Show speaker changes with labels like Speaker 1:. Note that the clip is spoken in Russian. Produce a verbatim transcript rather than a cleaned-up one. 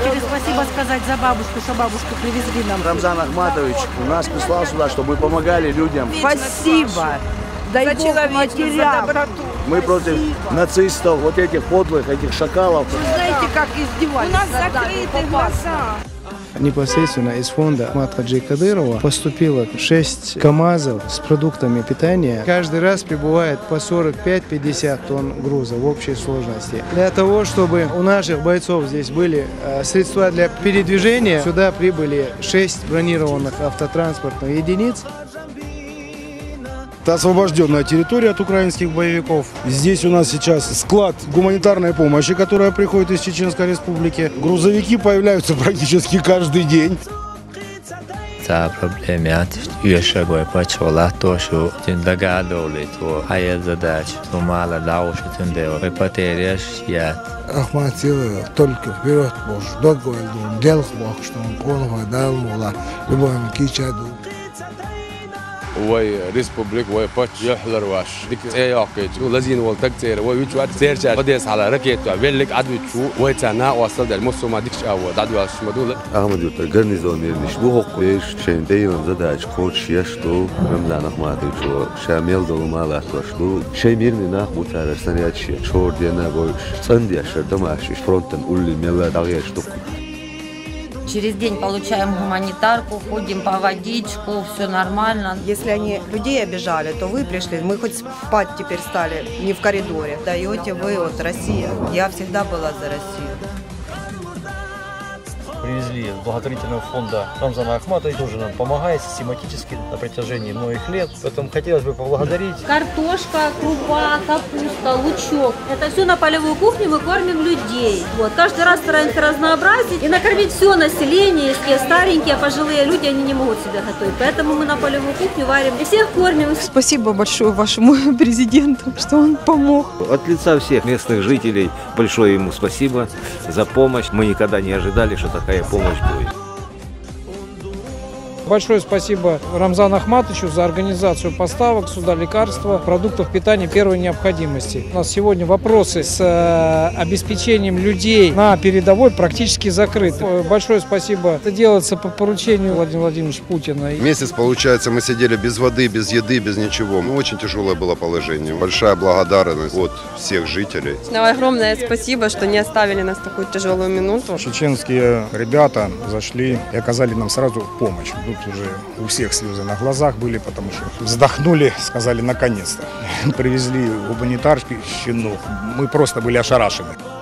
Speaker 1: хотели спасибо сказать за бабушку, что бабушку привезли нам.
Speaker 2: Рамзан Ахматович нас прислал сюда, чтобы помогали людям.
Speaker 3: Спасибо. Дай Бог матерям.
Speaker 2: Мы против нацистов, вот этих подлых, этих шакалов.
Speaker 3: Вы знаете, как издевались?
Speaker 4: У нас закрыты глаза.
Speaker 5: Непосредственно из фонда Ахмата Хаджи Кадырова поступило шесть КАМАЗов с продуктами питания. Каждый раз прибывает по сорок пять — пятьдесят тонн груза в общей сложности. Для того, чтобы у наших бойцов здесь были средства для передвижения, сюда прибыли шесть бронированных автотранспортных единиц.
Speaker 6: Это освобожденная территория от украинских боевиков. Здесь у нас сейчас склад гуманитарной помощи, которая приходит из Чеченской Республики. Грузовики появляются практически каждый день.
Speaker 7: За проблемят üyességbe pacsola tosu tindagádoli to hayal zaдач то мало лауши тиндео потеряш я
Speaker 8: Ахматова только вперед можешь договор делал что он конго дал мула любой кичаду.
Speaker 9: وي ريسبوبليك وي باتش يحلر واش ديك اياقيت لازين والتكتير وي ويتوات سيرجع بديس على ركيت وبيلك عدو شو ويتانا وصل الموسم ما ديكش او عدو واش مدول
Speaker 10: احمد يوتر гарнизонный нишбу хош шендейм задач коч яшту рамзан ахматович шамил долмала что шеймирни нах бутар санячи чордена гош цандяша домашиш фронтен улли мела дагештук.
Speaker 11: Через день получаем гуманитарку, ходим по водичку, все нормально.
Speaker 12: Если они людей обижали, то вы пришли, мы хоть спать теперь стали не в коридоре. Даете вы, вот Россия. Я всегда была за Россию.
Speaker 13: Привезли из благотворительного фонда Рамзана Ахматовича, тоже нам помогает систематически на протяжении многих лет. Поэтому хотелось бы поблагодарить.
Speaker 14: Картошка, крупа, капуста, лучок. Это все на полевую кухню мы кормим людей. Вот. Каждый раз стараемся разнообразить и накормить все население. Если старенькие, пожилые люди, они не могут себе готовить. Поэтому мы на полевую кухню варим и всех кормим.
Speaker 15: Спасибо большое вашему президенту, что он помог.
Speaker 16: От лица всех местных жителей большое ему спасибо за помощь. Мы никогда не ожидали, что такая помощь будет.
Speaker 17: Большое спасибо Рамзану Ахматовичу за организацию поставок сюда лекарства, продуктов питания первой необходимости. У нас сегодня вопросы с обеспечением людей на передовой практически закрыты. Большое спасибо. Это делается по поручению Владимира Владимировича Путина.
Speaker 18: Месяц, получается, мы сидели без воды, без еды, без ничего. Ну, очень тяжелое было положение. Большая благодарность от всех жителей.
Speaker 19: Огромное спасибо, что не оставили нас в такую тяжелую минуту.
Speaker 6: Чеченские ребята зашли и оказали нам сразу помощь. Уже у всех слезы на глазах были, потому что вздохнули, сказали наконец-то. Привезли гуманитарщину, мы просто были ошарашены.